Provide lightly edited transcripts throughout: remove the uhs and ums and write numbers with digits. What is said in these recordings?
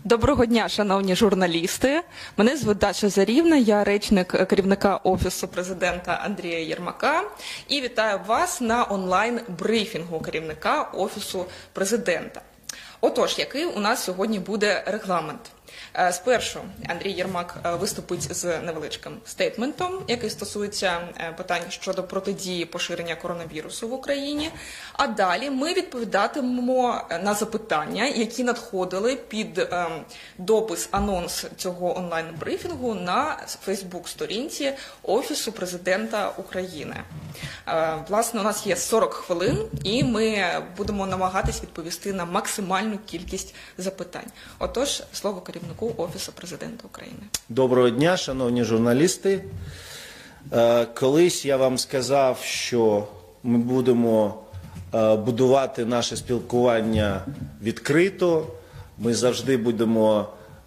Доброго дня, шановні журналісти. Мене звуть Даша Зарівна, я речник керівника Офісу президента Андрія Єрмака. І вітаю вас на онлайн-брифінгу керівника Офісу президента. Отож, який у нас сьогодні буде регламент? Спершу Андрій Єрмак виступить з невеличким стейтментом, який стосується питань щодо протидії поширення коронавірусу в Україні. А далі ми відповідатимемо на запитання, які надходили під допис-анонс цього онлайн-брифінгу на Фейсбук-сторінці Офісу президента України. Власне, у нас є 40 хвилин, і ми будемо намагатись відповісти на максимальну кількість запитань. Отож, слово керівнику Офісу президента України. Доброго дня, шановні журналісти. Колись я вам сказав, що ми будемо будувати наше спілкування відкрито. Ми завжди будемо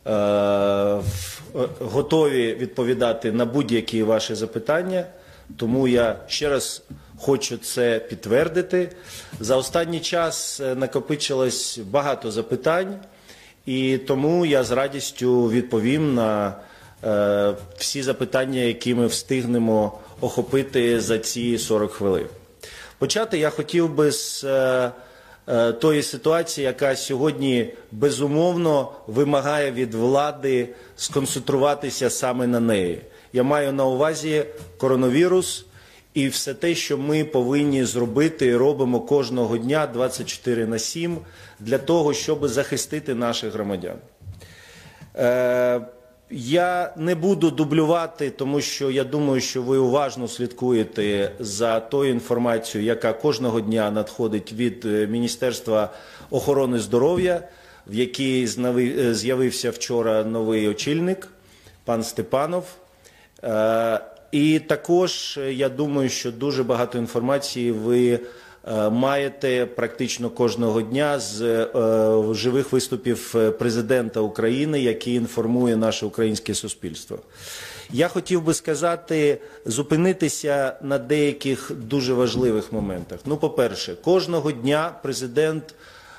готові відповідати на будь-які ваші запитання. Тому я ще раз хочу це підтвердити. За останній час накопичилось багато запитань. І тому я з радістю відповім на всі запитання, які ми встигнемо охопити за ці 40 хвилин. Почати я хотів би з тої ситуації, яка сьогодні безумовно вимагає від влади сконцентруватися саме на неї. Я маю на увазі коронавірус і все те, що ми повинні зробити і робимо кожного дня 24/7 для того, щоб захистити наших громадян. Я не буду дублювати, тому що я думаю, що ви уважно слідкуєте за тою інформацією, яка кожного дня надходить від Міністерства охорони здоров'я, в якій з'явився вчора новий очільник, пан Степанов. І також, я думаю, що дуже багато інформації ви маєте практично кожного дня з живих виступів президента України, який інформує наше українське суспільство. Я хотів би сказати, зупинитися на деяких дуже важливих моментах. Ну, по-перше, кожного дня президент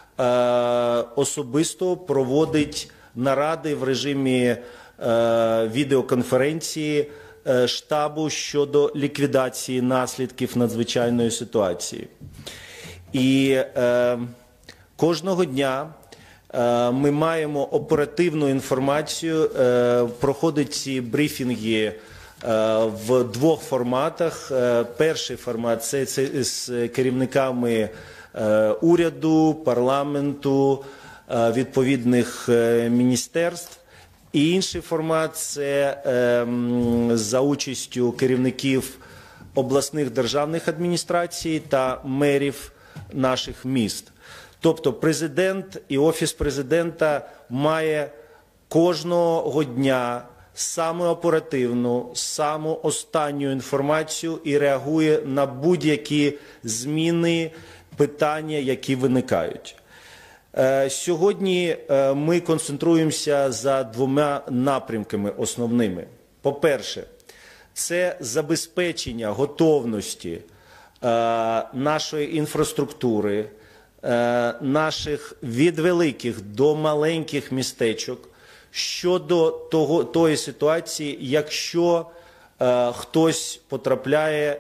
особисто проводить наради в режимі відеоконференції штабу щодо ліквідації наслідків надзвичайної ситуації. І кожного дня ми маємо оперативну інформацію, проходять ці брифінги в двох форматах. Перший формат – це з керівниками уряду, парламенту, відповідних міністерств. І інший формат – це за участю керівників обласних державних адміністрацій та мерів наших міст. Тобто президент і Офіс президента має кожного дня саме оперативну, саму останню інформацію і реагує на будь-які зміни, питання, які виникають. Сьогодні ми концентруємося за двома напрямками основними. По-перше, це забезпечення готовності нашої інфраструктури, наших від великих до маленьких містечок щодо тої ситуації, якщо хтось потрапляє,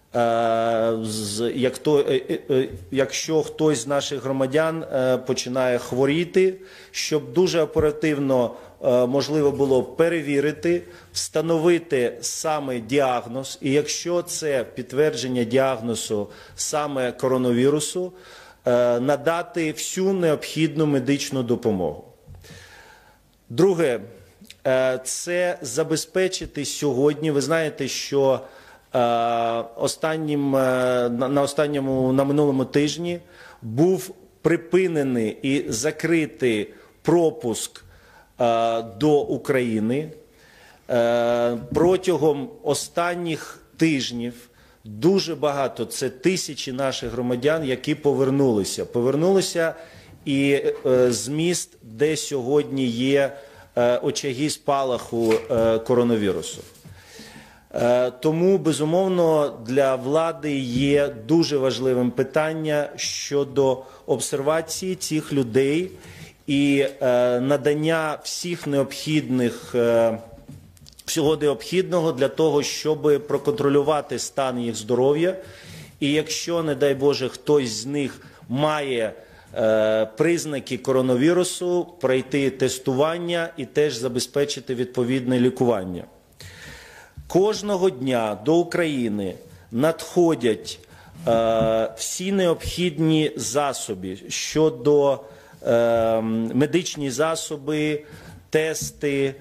якщо хтось з наших громадян починає хворіти, щоб дуже оперативно можливо було перевірити, встановити саме діагноз, і якщо це підтвердження діагнозу саме коронавірусу, надати всю необхідну медичну допомогу. Друге, це забезпечити сьогодні, ви знаєте, що на минулому тижні був припинений і закритий пропуск до України. Протягом останніх тижнів дуже багато, це тисячі наших громадян, які повернулися. Повернулися і з міст, де сьогодні є очаги спалаху коронавірусу. Тому, безумовно, для влади є дуже важливим питання щодо обсервації цих людей і надання всього необхідного для того, щоб проконтролювати стан їх здоров'я. І якщо, не дай Боже, хтось з них має признаки коронавірусу, пройти тестування і теж забезпечити відповідне лікування. Кожного дня до України надходять всі необхідні засоби щодо медичні засоби, тести,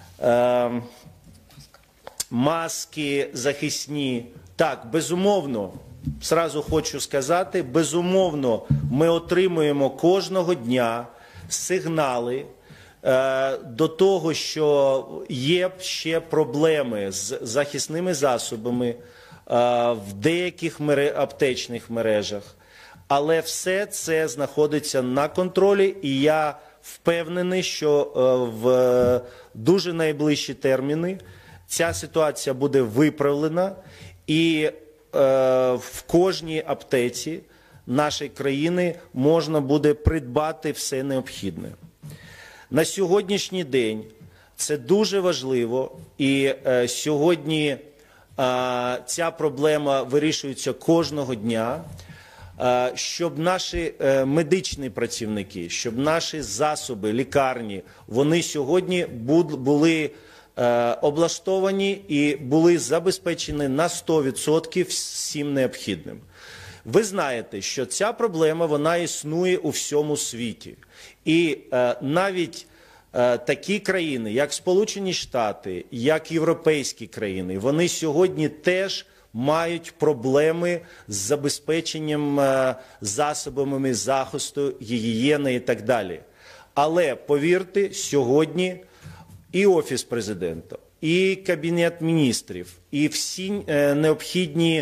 маски захисні. Так, безумовно, зразу хочу сказати, безумовно, ми отримуємо кожного дня сигнали до того, що є ще проблеми з захисними засобами в деяких аптечних мережах. Але все це знаходиться на контролі, і я впевнений, що в дуже найближчі терміни ця ситуація буде виправлена, і в кожній аптеці нашої країни можна буде придбати все необхідне. На сьогоднішній день це дуже важливо, і сьогодні ця проблема вирішується кожного дня, щоб наші медичні працівники, щоб наші засоби, лікарні, вони сьогодні були облаштовані і були забезпечені на 100% всім необхідним. Ви знаєте, що ця проблема, вона існує у всьому світі. І навіть такі країни, як Сполучені Штати, як європейські країни, вони сьогодні теж мають проблеми з забезпеченням засобами захисту, гігієни і так далі. Але, повірте, сьогодні і Офіс Президента, і Кабінет міністрів, і всі необхідні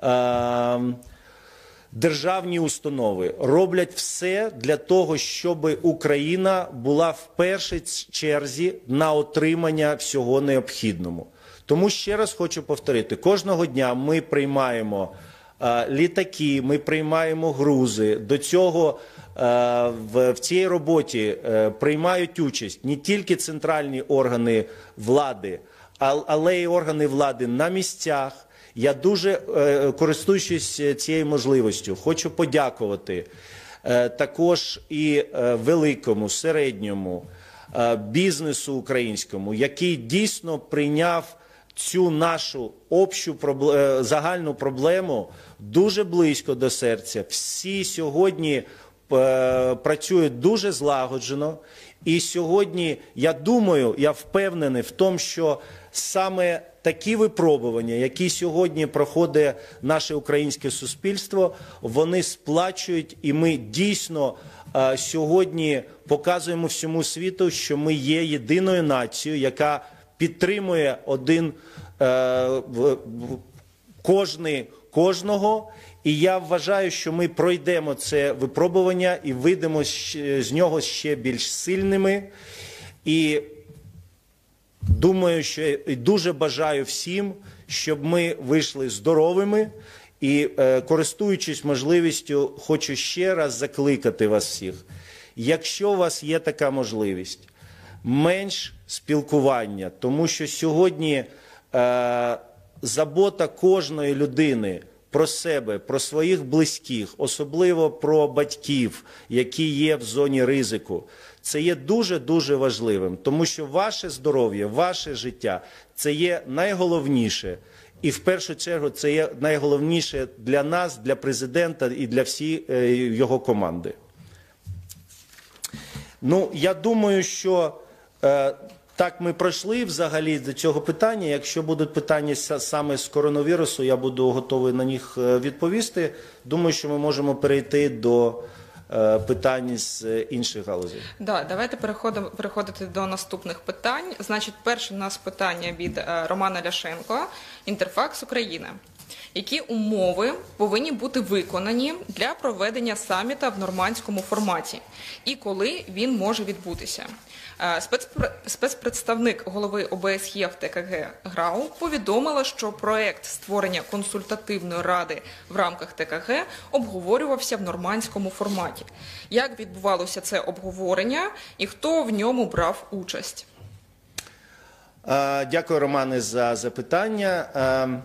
державні установи роблять все для того, щоб Україна була в першій черзі на отримання всього необхідного. Тому ще раз хочу повторити, кожного дня ми приймаємо літаки, ми приймаємо грузи. До цього в цій роботі приймають участь не тільки центральні органи влади, але й органи влади на місцях. Я дуже, користуючись цією можливістю, хочу подякувати також і великому, середньому бізнесу українському, який дійсно прийняв цю нашу загальну проблему дуже близько до серця. Всі сьогодні працюють дуже злагоджено. І сьогодні, я думаю, я впевнений в тому, що саме такі випробування, які сьогодні проходить наше українське суспільство, вони сплачують, і ми дійсно сьогодні показуємо всьому світу, що ми є єдиною нацією, яка підтримує кожного. І я вважаю, що ми пройдемо це випробування і вийдемо з нього ще більш сильними. І думаю, що і дуже бажаю всім, щоб ми вийшли здоровими. І, користуючись можливістю, хочу ще раз закликати вас всіх. Якщо у вас є така можливість, менш спілкування, тому що сьогодні забота кожної людини про себе, про своїх близьких, особливо про батьків, які є в зоні ризику, це є дуже-дуже важливим, тому що ваше здоров'я, ваше життя – це є найголовніше. І в першу чергу це є найголовніше для нас, для президента і для всієї його команди. Ну, я думаю, що так ми пройшли взагалі до цього питання. Якщо будуть питання саме з коронавірусу, я буду готовий на них відповісти. Думаю, що ми можемо перейти до питань з інших галузей. Да, давайте переходити до наступних питань. Значить, перше у нас питання від Романа Ляшенко, Інтерфакс Україна. Які умови повинні бути виконані для проведення саміта в нормандському форматі і коли він може відбутися? Спецпредставник голови ОБСЄ в ТКГ ГРАУ повідомила, що проект створення консультативної ради в рамках ТКГ обговорювався в нормандському форматі. Як відбувалося це обговорення і хто в ньому брав участь? Дякую, Романе, за запитання.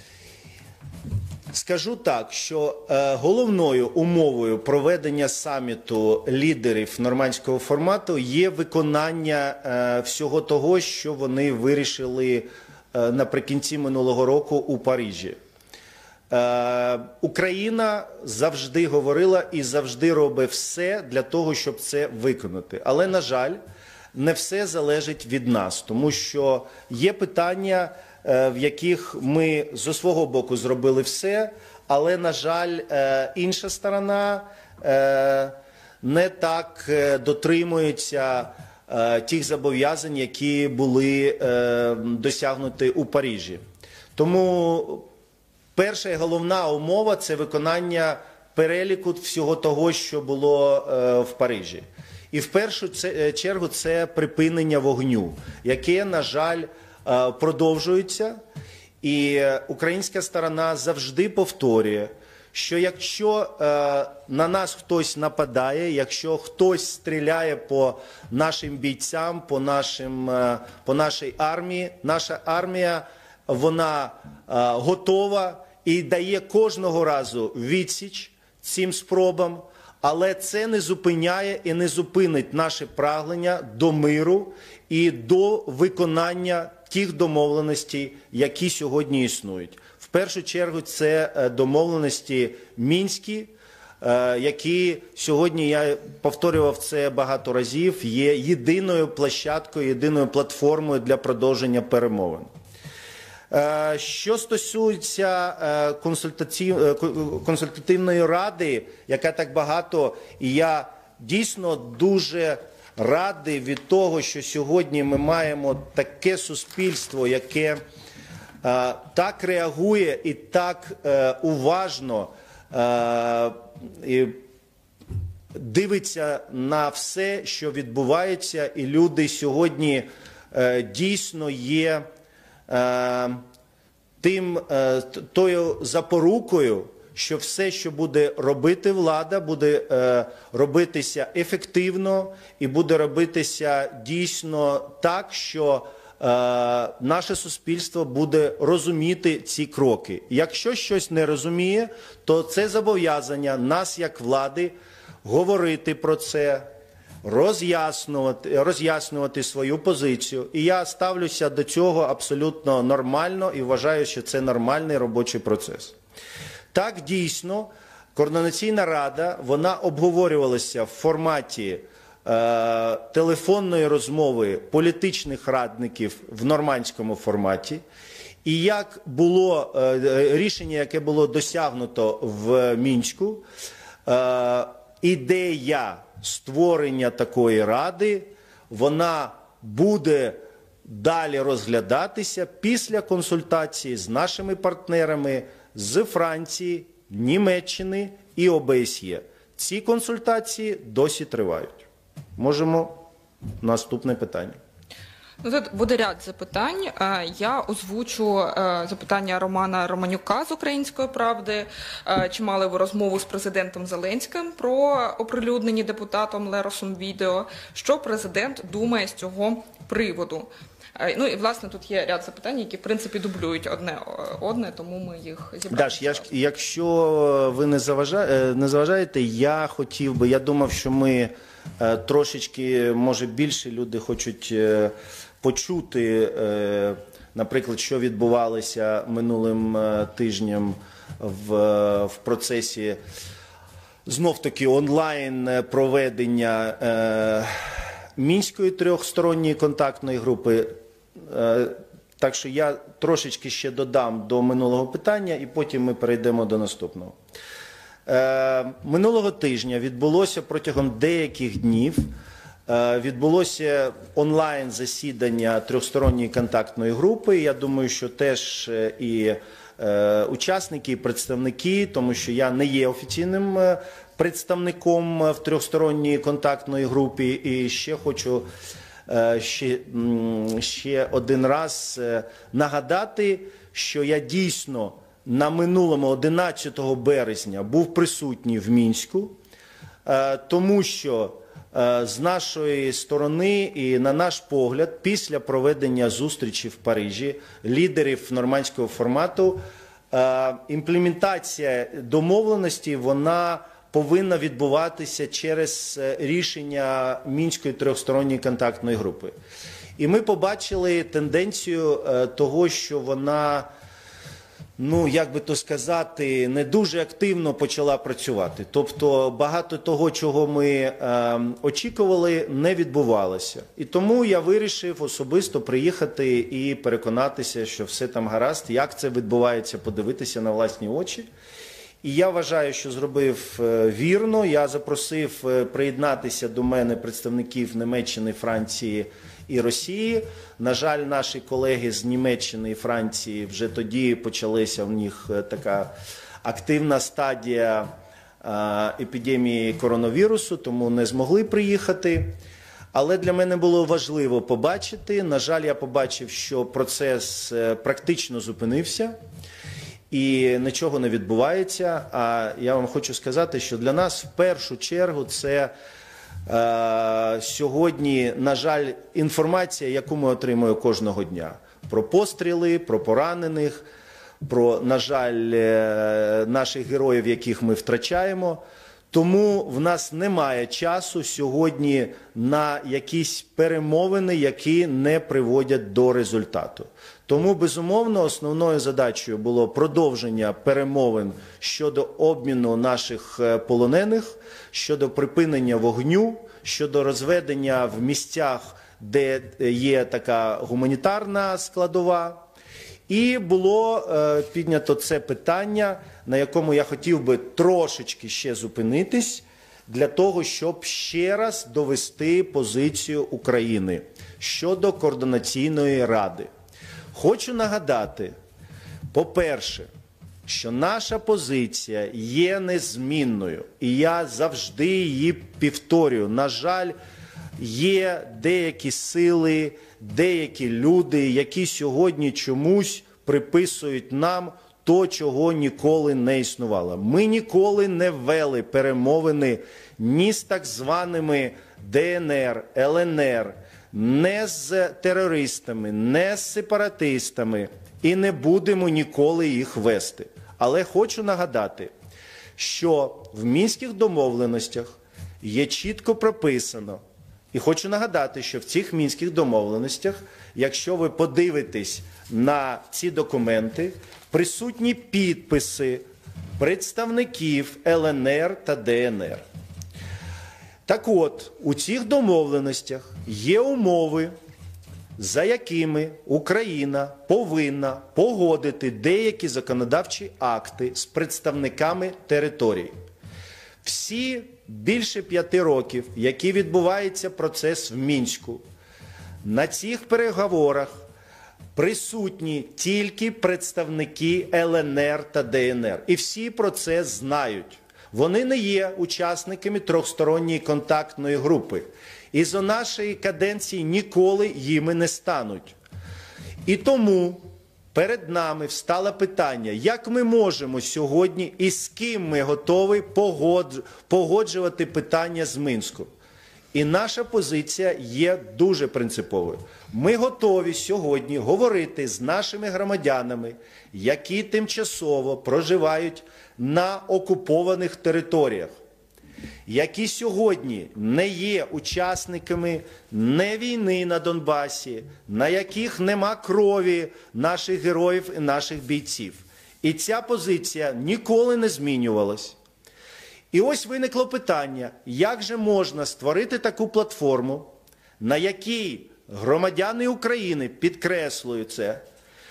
Скажу так, що головною умовою проведення саміту лідерів нормандського формату є виконання всього того, що вони вирішили наприкінці минулого року у Парижі. Україна завжди говорила і завжди робить все для того, щоб це виконати. Але, на жаль, не все залежить від нас, тому що є питання, в яких ми зі свого боку зробили все, але, на жаль, інша сторона не так дотримується тих зобов'язань, які були досягнуті у Парижі. Тому перша і головна умова – це виконання переліку всього того, що було в Парижі. І в першу чергу це припинення вогню, яке, на жаль, продовжується. І українська сторона завжди повторює, що якщо на нас хтось нападає, якщо хтось стріляє по нашим бійцям, по нашій армії, наша армія, вона готова і дає кожного разу відсіч цим спробам, але це не зупиняє і не зупинить наше прагнення до миру і до виконання тих домовленостей, які сьогодні існують. В першу чергу це домовленості мінські, які сьогодні, я повторював це багато разів, є єдиною площадкою, єдиною платформою для продовження перемовин. Що стосується консультативної ради, яка так багато, і я дійсно дуже радий від того, що сьогодні ми маємо таке суспільство, яке так реагує і так уважно дивиться на все, що відбувається, і люди сьогодні дійсно є тою запорукою, що все, що буде робити влада, буде робитися ефективно і буде робитися дійсно так, що наше суспільство буде розуміти ці кроки. Якщо щось не розуміє, то це зобов'язання нас, як влади, говорити про це, роз'яснювати свою позицію. І я ставлюся до цього абсолютно нормально і вважаю, що це нормальний робочий процес. Так, дійсно, Координаційна рада, вона обговорювалася в форматі телефонної розмови політичних радників в нормандському форматі. І як було рішення, яке було досягнуто в Мінську, ідея створення такої ради, вона буде далі розглядатися після консультації з нашими партнерами з Франції, Німеччини і ОБСЄ. Ці консультації досі тривають. Можемо наступне питання. Ну, тут буде ряд запитань. Я озвучу запитання Романа Романюка з «Української правди». Чи мали ви розмову з президентом Зеленським про оприлюднені депутатом Леросом відео? Що президент думає з цього приводу? Ну і, власне, тут є ряд запитань, які, в принципі, дублюють одне, тому ми їх зібрали. Даш, якщо ви не заважаєте, я думав, що ми трошечки, може, більше люди хочуть почути, наприклад, що відбувалося минулим тижнем в процесі знов-таки онлайн проведення Мінської трьохсторонньої контактної групи. Так що я трошечки ще додам до минулого питання і потім ми перейдемо до наступного. Минулого тижня відбулося протягом деяких днів відбулося онлайн засідання трьохсторонньої контактної групи. Я думаю, що теж і учасники і представники, тому що я не є офіційним представником в трьохсторонній контактної групі. І ще хочу ще один раз нагадати, що я дійсно на минулому 11 березня був присутній в Мінську, тому що з нашої сторони і на наш погляд, після проведення зустрічі в Парижі лідерів нормандського формату, імплементація домовленості, вона повинна відбуватися через рішення Мінської трьохсторонньої контактної групи. І ми побачили тенденцію того, що вона, як би то сказати, не дуже активно почала працювати. Тобто багато того, чого ми очікували, не відбувалося. І тому я вирішив особисто приїхати і переконатися, що все там гаразд, як це відбувається, подивитися на власні очі. І я вважаю, що зробив вірно. Я запросив приєднатися до мене представників Німеччини, Франції і Росії. На жаль, наші колеги з Німеччини і Франції вже тоді почалася в них така активна стадія епідемії коронавірусу, тому не змогли приїхати. Але для мене було важливо побачити. На жаль, я побачив, що процес практично зупинився і нічого не відбувається. А я вам хочу сказати, що для нас в першу чергу це сьогодні, на жаль, інформація, яку ми отримуємо кожного дня. Про постріли, про поранених, про, на жаль, наших героїв, яких ми втрачаємо. Тому в нас немає часу сьогодні на якісь перемовини, які не приводять до результату. Тому, безумовно, основною задачею було продовження перемовин щодо обміну наших полонених, щодо припинення вогню, щодо розведення в місцях, де є така гуманітарна складова. І було піднято це питання, на якому я хотів би трошечки ще зупинитись, для того, щоб ще раз довести позицію України щодо Координаційної ради. Хочу нагадати, по-перше, що наша позиція є незмінною, і я завжди її повторюю. На жаль, є деякі сили, деякі люди, які сьогодні чомусь приписують нам то, чого ніколи не існувало. Ми ніколи не вели перемовини ні з так званими ДНР, ЛНР, не з терористами, не з сепаратистами і не будемо ніколи їх вести. Але хочу нагадати, що в Мінських домовленостях є чітко прописано, і хочу нагадати, що в цих Мінських домовленостях, якщо ви подивитесь на ці документи, присутні підписи представників ЛНР та ДНР. Так от, у цих домовленостях є умови, за якими Україна повинна погодити деякі законодавчі акти з представниками територій. Всі більше 5 років, які відбувається процес в Мінську, на цих переговорах присутні тільки представники ЛНР та ДНР. І всі про це знають. Вони не є учасниками трьохсторонньої контактної групи. І за нашої каденції ніколи їми не стануть. І тому перед нами встало питання, як ми можемо сьогодні і з ким ми готові погоджувати питання з Мінську. І наша позиція є дуже принциповою. Ми готові сьогодні говорити з нашими громадянами, які тимчасово проживають на окупованих територіях, які сьогодні не є учасниками не війни на Донбасі, на яких нема крові наших героїв і наших бійців. І ця позиція ніколи не змінювалась. І ось виникло питання, як же можна створити таку платформу, на якій громадяни України, підкреслюю це,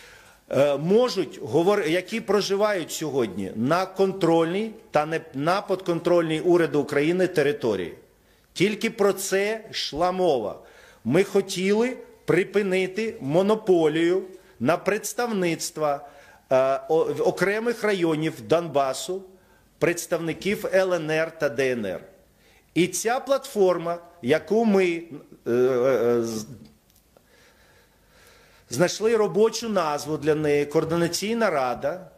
можуть говорити, які проживають сьогодні на контрольній та не на підконтрольній уряду України території. Тільки про це йшла мова. Ми хотіли припинити монополію на представництва окремих районів Донбасу, представників ЛНР та ДНР. І ця платформа, яку ми знайшли робочу назву для неї, Координаційна рада,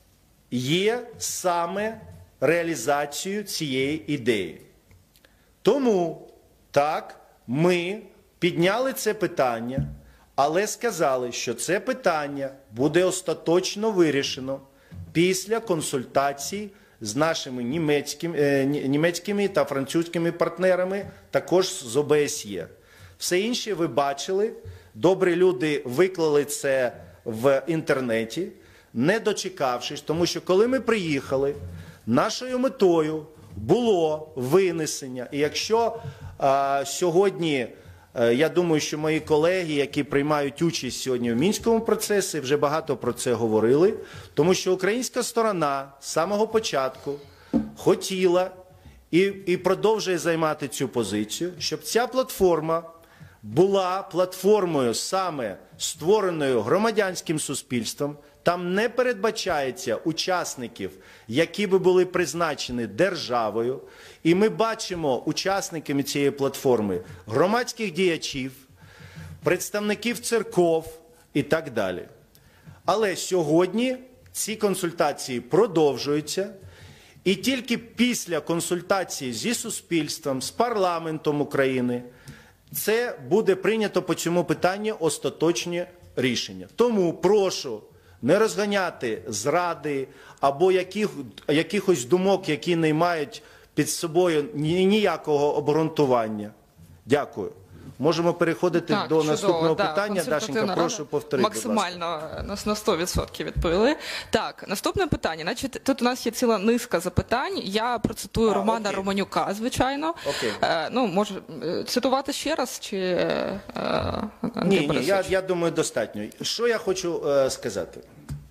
є саме реалізацією цієї ідеї. Тому, так, ми підняли це питання, але сказали, що це питання буде остаточно вирішено після консультацій з нашими німецькими та французькими партнерами, також з ОБСЄ. Все інше ви бачили, добрі люди виклали це в інтернеті, не дочекавшись, тому що коли ми приїхали, нашою метою було винесення. І якщо сьогодні, я думаю, що мої колеги, які приймають участь сьогодні в Мінському процесі, вже багато про це говорили, тому що українська сторона з самого початку хотіла і продовжує займати цю позицію, щоб ця платформа була платформою саме створеною громадянським суспільством. Там не передбачається учасників, які би були призначені державою. І ми бачимо учасниками цієї платформи громадських діячів, представників церков і так далі. Але сьогодні ці консультації продовжуються. І тільки після консультації зі суспільством, з парламентом України, це буде прийнято по цьому питанню остаточне рішення. Тому прошу не розганяти зради або якихось думок, які не мають під собою ніякого обґрунтування. Дякую. Можемо переходити до наступного питання. Дашенька, прошу повторити, максимально на 100% відповіли. Так, наступне питання. Значить, тут у нас є ціла низка запитань. Я процитую Романа Романюка, звичайно. Ну, може, цитувати ще раз? Чи, ні, я думаю, достатньо. Що я хочу сказати?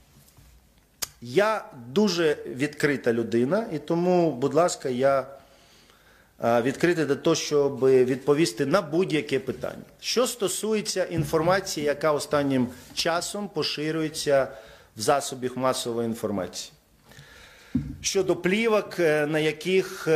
Я дуже відкрита людина, і тому, будь ласка, я відкрити до того, щоб відповісти на будь-яке питання. Що стосується інформації, яка останнім часом поширюється в засобах масової інформації. Щодо плівок, на яких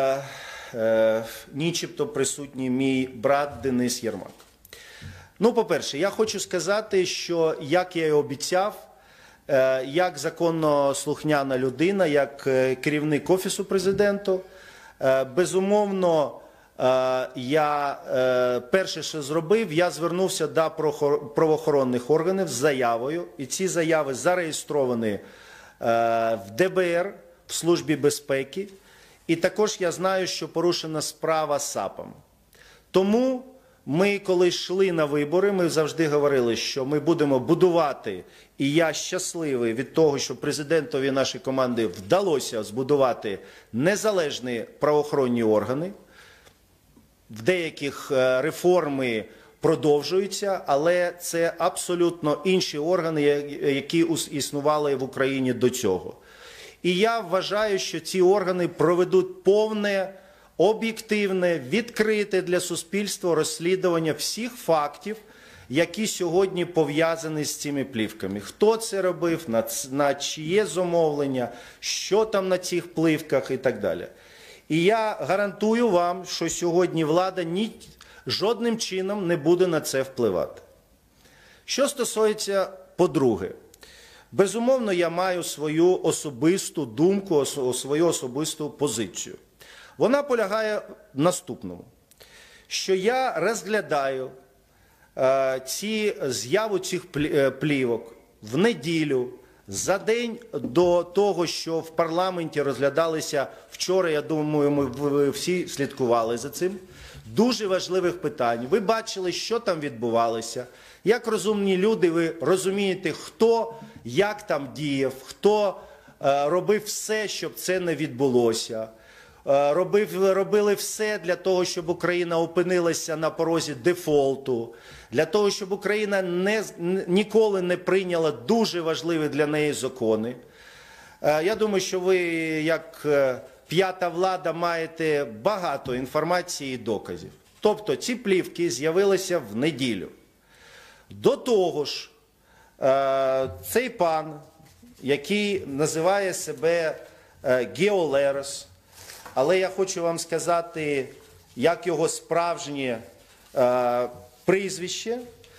нічебто присутній мій брат Денис Єрмак. Ну, по-перше, я хочу сказати, що, як я і обіцяв, як законослухняна людина, як керівник Офісу Президента, безумовно, я перше, що зробив, я звернувся до правоохоронних органів з заявою, і ці заяви зареєстровані в ДБР, в Службі безпеки, і також я знаю, що порушена справа САПом. Тому ми, коли йшли на вибори, ми завжди говорили, що ми будемо будувати, і я щасливий від того, що президентові нашої команди вдалося збудувати незалежні правоохоронні органи. В деяких реформи продовжуються, але це абсолютно інші органи, які існували в Україні до цього. І я вважаю, що ці органи проведуть повне, об'єктивне, відкрите для суспільства розслідування всіх фактів, які сьогодні пов'язані з цими плівками. Хто це робив, на чиє замовлення, що там на цих плівках і так далі. І я гарантую вам, що сьогодні влада жодним чином не буде на це впливати. Що стосується, по-друге, безумовно, я маю свою особисту думку, свою особисту позицію. Вона полягає в наступному, що я розглядаю з'яву цих плівок в неділю, за день до того, що в парламенті розглядалися вчора, я думаю, ви всі слідкували за цим, дуже важливих питань. Ви бачили, що там відбувалося. Як розумні люди, ви розумієте, хто як там діяв, хто робив все, щоб це не відбулося. Робили все для того, щоб Україна опинилася на порозі дефолту, для того, щоб Україна ніколи не прийняла дуже важливі для неї закони. Я думаю, що ви, як п'ята влада, маєте багато інформації і доказів. Тобто ці плівки з'явилися в неділю. До того ж, цей пан який називає себе Гео Лерос, але я хочу вам сказати, як його справжнє прізвище.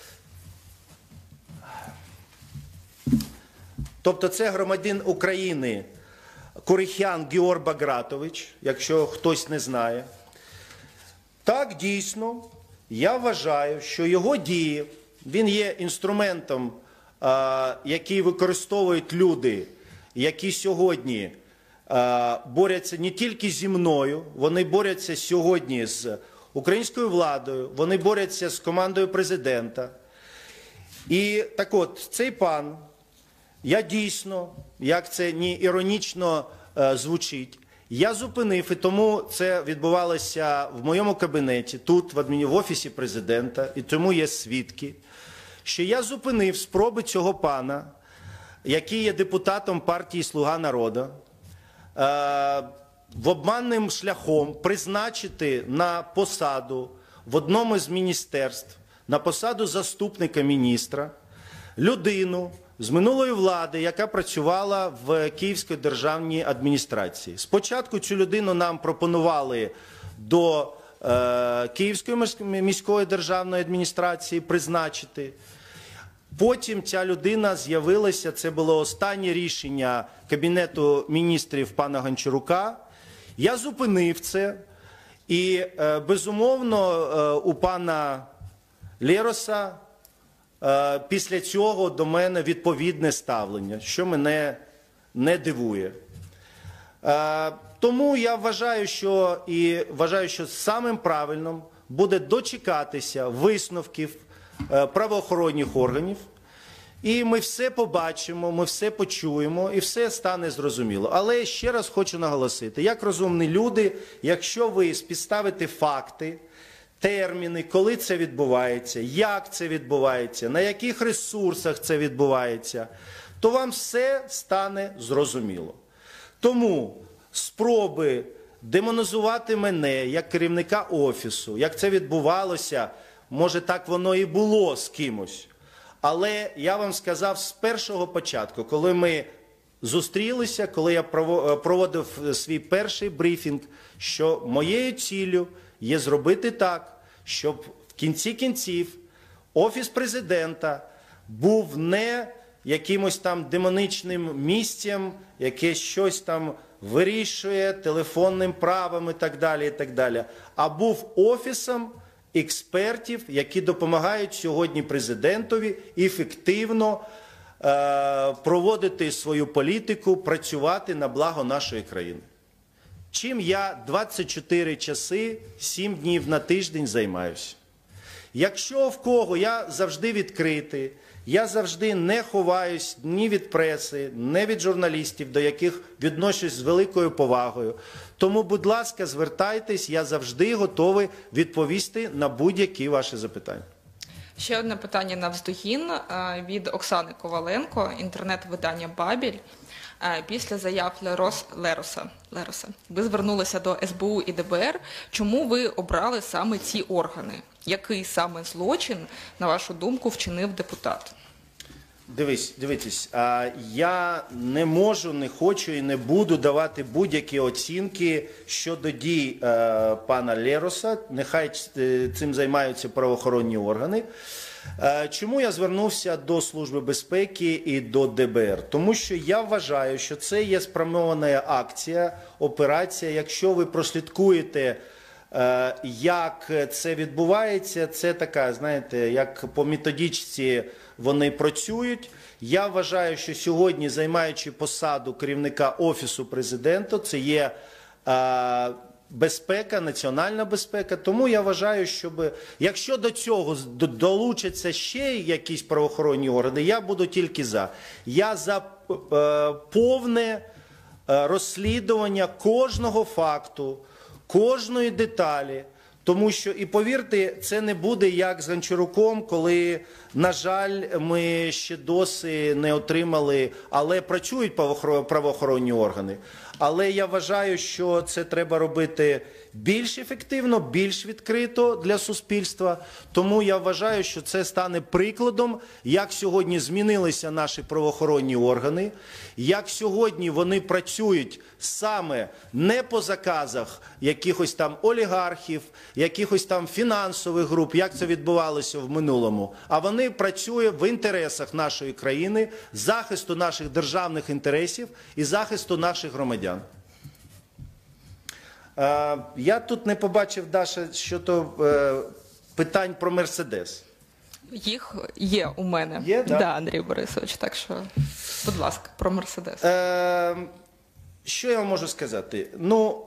Тобто це громадянин України Корихян Георг Багратович, якщо хтось не знає. Так, дійсно, я вважаю, що його дії, він є інструментом, який використовують люди, які сьогодні борються не тільки зі мною, вони борються сьогодні з українською владою, вони борються з командою президента. І так от, цей пан, я дійсно, як це не іронічно звучить, я зупинив, і тому це відбувалося в моєму кабінеті, тут, в офісі президента, і тому є свідки, що я зупинив спроби цього пана, який є депутатом партії «Слуга народу», в обманним шляхом призначити на посаду в одному з міністерств, на посаду заступника міністра, людину з минулої влади, яка працювала в Київській державній адміністрації. Спочатку цю людину нам пропонували до Київської міської державної адміністрації призначити. Потім ця людина з'явилася, це було останнє рішення Кабінету міністрів пана Гончарука. Я зупинив це і, безумовно, у пана Лероса після цього до мене відповідне ставлення, що мене не дивує. Тому я вважаю, що самим правильним буде дочекатися висновків правоохоронних органів, і ми все побачимо, ми все почуємо, і все стане зрозуміло. Але ще раз хочу наголосити, як розумні люди, якщо ви співставите факти, терміни, коли це відбувається, як це відбувається, на яких ресурсах це відбувається, то вам все стане зрозуміло. Тому спроби демонізувати мене як керівника Офісу, як це відбувалося, може так воно і було з кимось, але я вам сказав з першого початку, коли ми зустрілися, коли я проводив свій перший брифінг, що моєю ціллю є зробити так, щоб в кінці кінців Офіс президента був не якимось там демоничним місцем, яке щось там вирішує телефонним правом і так далі, а був офісом експертів, які допомагають сьогодні президентові ефективно проводити свою політику, працювати на благо нашої країни. Чим я 24 часи, 7 днів на тиждень займаюся. Якщо в кого, я завжди відкритий, я завжди не ховаюсь ні від преси, ні від журналістів, до яких відношусь з великою повагою. Тому, будь ласка, звертайтесь, я завжди готовий відповісти на будь-які ваші запитання. Ще одне питання навздогін від Оксани Коваленко, інтернет-видання «Бабіль». Після заяв Лероса ви звернулися до СБУ і ДБР. Чому ви обрали саме ці органи? Який саме злочин, на вашу думку, вчинив депутат? Дивіться, я не можу, не хочу і не буду давати будь-які оцінки щодо дій пана Лероса. Нехай цим займаються правоохоронні органи. Чому я звернувся до Служби безпеки і до ДБР? Тому що я вважаю, що це є спрямована акція, операція. Якщо ви прослідкуєте, як це відбувається, це така, знаєте, як по методичці вони працюють. Я вважаю, що сьогодні, займаючи посаду керівника Офісу президента, це є безпека, національна безпека. Тому я вважаю, щоб, якщо до цього долучаться ще якісь правоохоронні органи, я буду тільки за. Я за повне розслідування кожного факту, кожної деталі, Тому що, і повірте, це не буде як з Гончаруком, коли, на жаль, ми ще досі не отримали, але працюють правоохоронні органи. Але я вважаю, що це треба робити більш ефективно, більш відкрито для суспільства. Тому я вважаю, що це стане прикладом, як сьогодні змінилися наші правоохоронні органи, як сьогодні вони працюють саме не по заказах якихось там олігархів, якихось там фінансових груп, як це відбувалося в минулому, а вони працюють в інтересах нашої країни, захисту наших державних інтересів і захисту наших громадян. Я тут не побачив, Даша, щодо питань про Мерседес. Їх є у мене. Є, да? Да, Андрій Борисович, так що, будь ласка, про Мерседес. Що я вам можу сказати? Ну,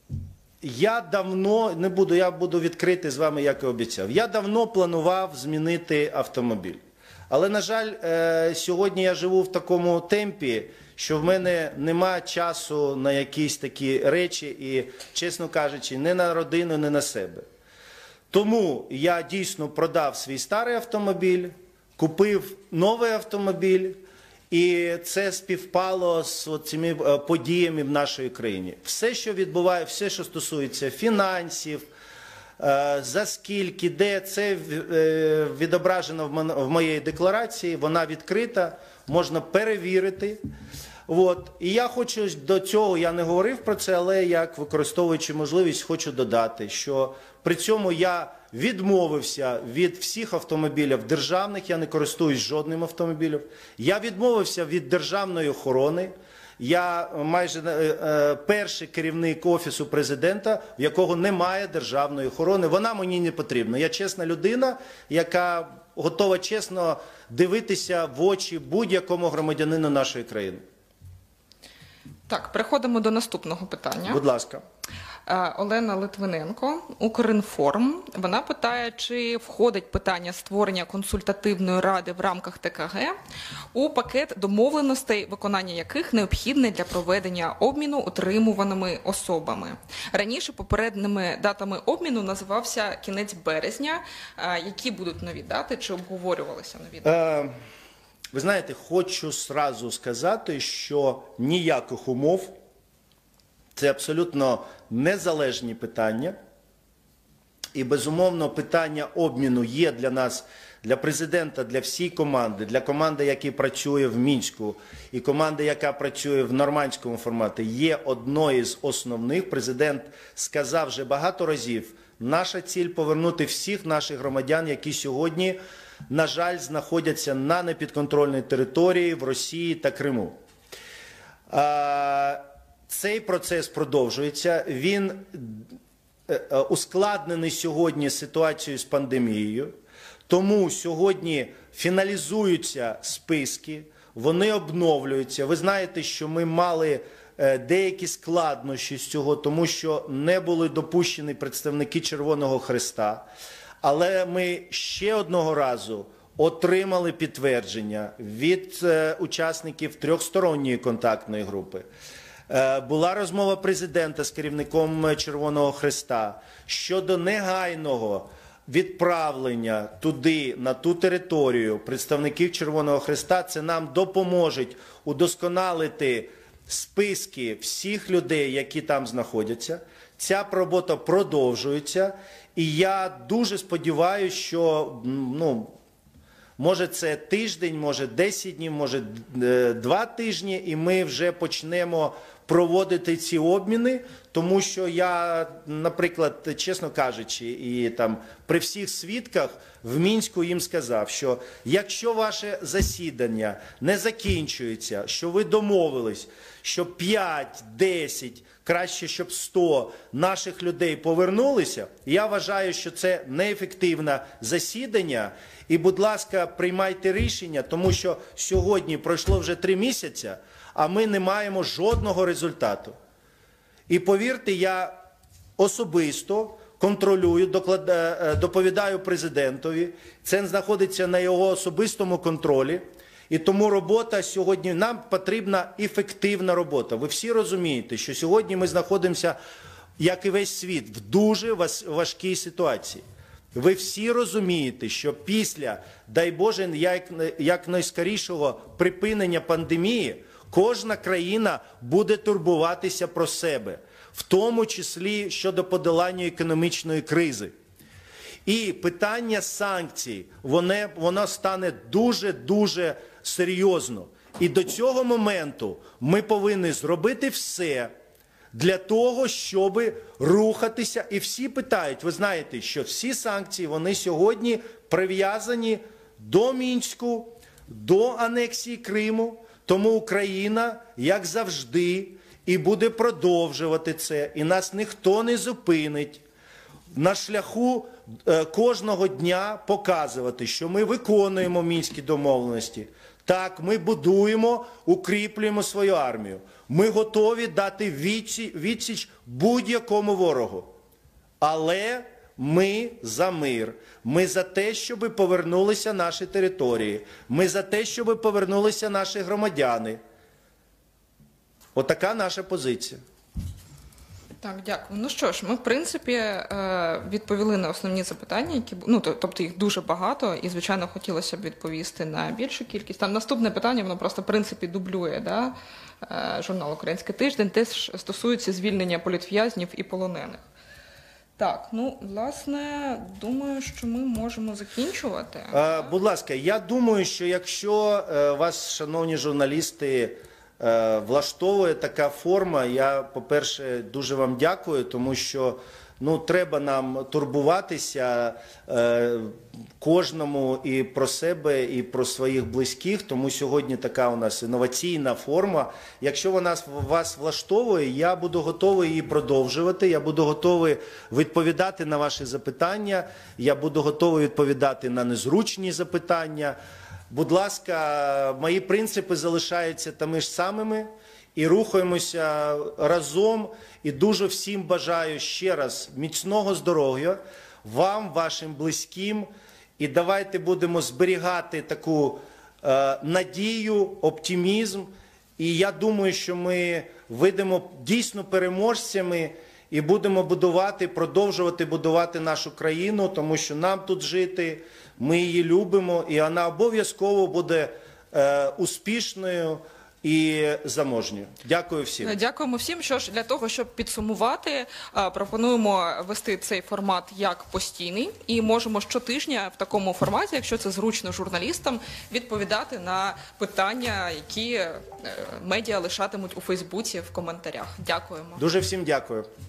я давно, не буду, я буду відкритий з вами, як і обіцяв. Я давно планував змінити автомобіль. Але, на жаль, сьогодні я живу в такому темпі, що в мене нема часу на якісь такі речі і, чесно кажучи, не на родину, не на себе. Тому я дійсно продав свій старий автомобіль, купив новий автомобіль, і це співпало з цими подіями в нашій країні. Все, що відбувається, все, що стосується фінансів, за скільки, де, це відображено в моїй декларації, вона відкрита, можна перевірити. От. І я хочу до цього, я не говорив про це, але як використовуючи можливість, хочу додати, що при цьому я відмовився від всіх автомобілів державних, я не користуюсь жодним автомобілем, я відмовився від державної охорони, я майже перший керівник Офісу Президента, в якого немає державної охорони, вона мені не потрібна. Я чесна людина, яка готова чесно дивитися в очі будь-якому громадянину нашої країни. Так, переходимо до наступного питання. Будь ласка. Олена Литвиненко, Укрінформ. Вона питає, чи входить питання створення консультативної ради в рамках ТКГ у пакет домовленостей, виконання яких необхідне для проведення обміну утримуваними особами. Раніше попередніми датами обміну називався кінець березня. Які будуть нові дати, чи обговорювалися нові дати? Ви знаєте, хочу зразу сказати, що ніяких умов, це абсолютно незалежні питання. І, безумовно, питання обміну є для нас, для президента, для всієї команди, для команди, яка працює в Мінську, і команди, яка працює в нормандському форматі, є одною з основних. Президент сказав вже багато разів, наша ціль – повернути всіх наших громадян, які сьогодні, на жаль, знаходяться на непідконтрольній території в Росії та Криму. Цей процес продовжується, він ускладнений сьогодні ситуацією з пандемією, тому сьогодні фіналізуються списки, вони обновлюються. Ви знаєте, що ми мали деякі складнощі з цього, тому що не були допущені представники Червоного Хреста, але ми ще одного разу отримали підтвердження від учасників трьохсторонньої контактної групи. Була розмова президента з керівником Червоного Хреста щодо негайного відправлення туди, на ту територію представників Червоного Хреста. Це нам допоможе удосконалити списки всіх людей, які там знаходяться. Ця робота продовжується. І я дуже сподіваюся, що, може це тиждень, може 10 днів, може 2 тижні, і ми вже почнемо проводити ці обміни, тому що я, наприклад, чесно кажучи, і там при всіх свідках в Мінську їм сказав, що якщо ваше засідання не закінчується, що ви домовились, що 5, 10, краще, щоб 100 наших людей повернулися, я вважаю, що це неефективне засідання. І, будь ласка, приймайте рішення, тому що сьогодні пройшло вже 3 місяці, а ми не маємо жодного результату. І повірте, я особисто контролюю, доповідаю президентові, це знаходиться на його особистому контролі. І тому робота сьогодні, нам потрібна ефективна робота. Ви всі розумієте, що сьогодні ми знаходимося як і весь світ, в дуже важкій ситуації. Ви всі розумієте, що після, дай Боже, якнайскорішого припинення пандемії, кожна країна буде турбуватися про себе, в тому числі щодо подолання економічної кризи. І питання санкцій, воно стане дуже-дуже серйозно. І до цього моменту ми повинні зробити все для того, щоб рухатися. І всі питають, ви знаєте, що всі санкції, вони сьогодні прив'язані до Мінську, до анексії Криму. Тому Україна, як завжди, і буде продовжувати це. І нас ніхто не зупинить. На шляху кожного дня показувати, що ми виконуємо Мінські домовленості. Так, ми будуємо, укріплюємо свою армію. Ми готові дати відсіч будь-якому ворогу. Але ми за мир. Ми за те, щоб повернулися наші території. Ми за те, щоб повернулися наші громадяни. Отака наша позиція. Так, дякую. Ну що ж, ми, в принципі, відповіли на основні запитання, які, ну, тобто їх дуже багато, і, звичайно, хотілося б відповісти на більшу кількість. Там наступне питання, воно просто, в принципі, дублює, да? Журнал «Український тиждень», теж стосується звільнення політв'язнів і полонених. Так, ну, власне, думаю, що ми можемо закінчувати. Будь ласка, я думаю, що якщо вас, шановні журналісти, влаштовує така форма, я, по-перше, дуже вам дякую, тому що треба нам турбуватися кожному і про себе, і про своїх близьких, тому сьогодні така у нас інноваційна форма. Якщо вона вас влаштовує, я буду готовий її продовжувати, я буду готовий відповідати на ваші запитання, я буду готовий відповідати на незручні запитання. Будь ласка, мої принципи залишаються тими ж самими і рухаємося разом. І дуже всім бажаю ще раз міцного здоров'я, вам, вашим близьким. І давайте будемо зберігати таку надію, оптимізм. І я думаю, що ми вийдемо дійсно переможцями і будемо будувати, продовжувати будувати нашу країну, тому що нам тут жити, ми її любимо, і вона обов'язково буде успішною і заможньою. Дякую всім. Дякуємо всім. Що ж, для того, щоб підсумувати, пропонуємо вести цей формат як постійний і можемо щотижня в такому форматі, якщо це зручно журналістам, відповідати на питання, які медіа лишатимуть у Фейсбуці в коментарях. Дякуємо. Дуже всім дякую.